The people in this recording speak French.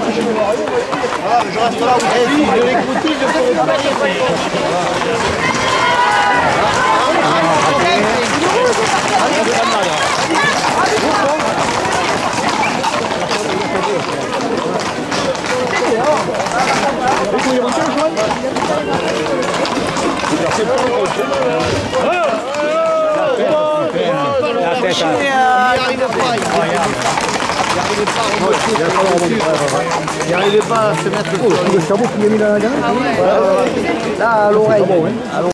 Je reste là où je de l'écouter, je pourrais pas. Il n'arrivait pas à se mettre. Le cerveau qui est mis dans la gamelle. Là, à l'oreille.